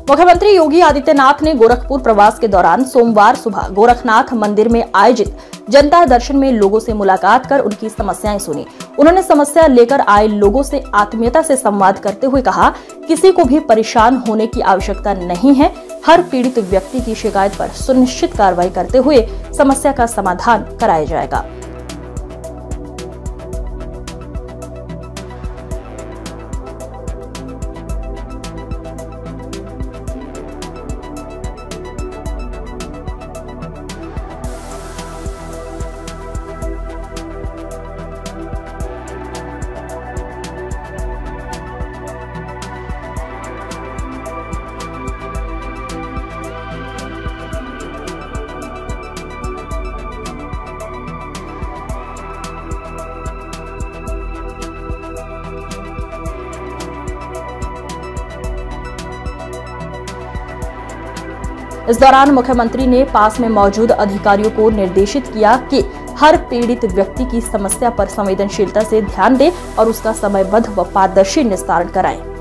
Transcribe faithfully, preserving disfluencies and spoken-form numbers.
मुख्यमंत्री योगी आदित्यनाथ ने गोरखपुर प्रवास के दौरान सोमवार सुबह गोरखनाथ मंदिर में आयोजित जनता दर्शन में लोगों से मुलाकात कर उनकी समस्याएं सुनी। उन्होंने समस्या लेकर आए लोगों से आत्मीयता से संवाद करते हुए कहा, किसी को भी परेशान होने की आवश्यकता नहीं है। हर पीड़ित व्यक्ति की शिकायत पर सुनिश्चित कार्रवाई करते हुए समस्या का समाधान कराया जाएगा। इस दौरान मुख्यमंत्री ने पास में मौजूद अधिकारियों को निर्देशित किया कि हर पीड़ित व्यक्ति की समस्या पर संवेदनशीलता से ध्यान दें और उसका समयबद्ध व पारदर्शी निस्तारण कराएं।